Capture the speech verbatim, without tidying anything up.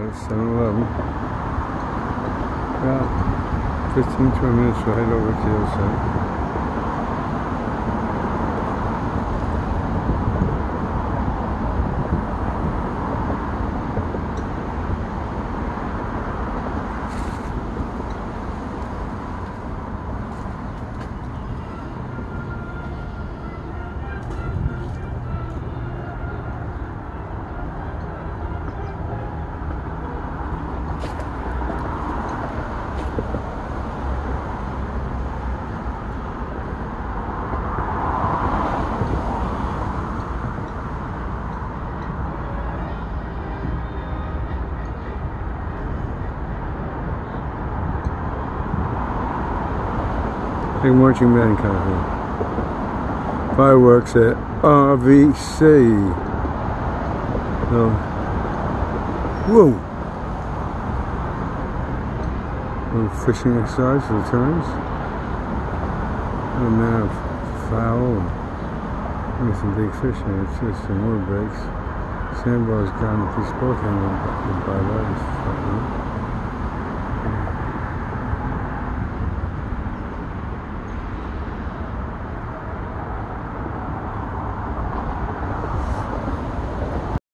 That's seven eleven. About fifteen to twenty minutes we'll head over to the other side. Big marching band concert. Fireworks at R V C. Oh. Whoa! Little fishing exercise for the turns. Oh man, foul. There's some big fish in it. It's just some more breaks. Sandbars got a piece of both hands on by that.